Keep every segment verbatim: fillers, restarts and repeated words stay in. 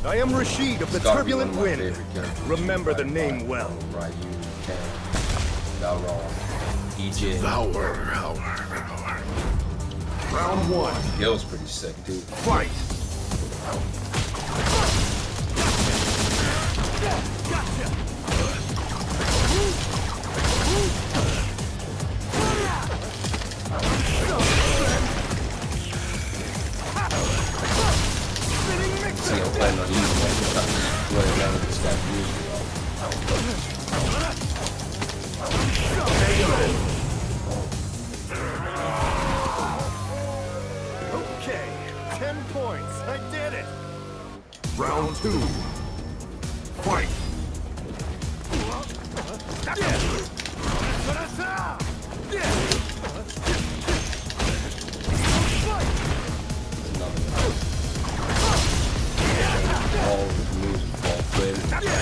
I am Rashid of the Turbulent Wind. Remember the name well. Right, you can. Thou wrong. E J. Devour, devour, devour. Round one. Gil's pretty sick, dude. Fight. Gotcha. See, I'm planning on using that. What none of this guy usually. Okay, ten points. I did it. Round two. Fight. All the moves fall quick.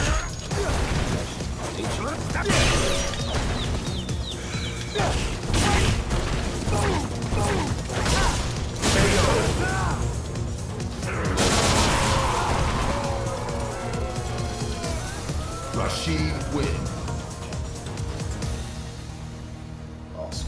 Rashid wins. Awesome.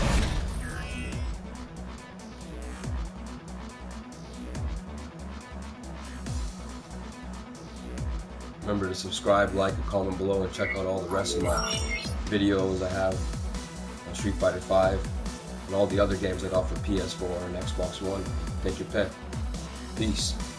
Remember to subscribe, like, and comment below, and check out all the rest of my videos I have on Street Fighter five and all the other games I got for P S four and Xbox One. Take your pick. Peace.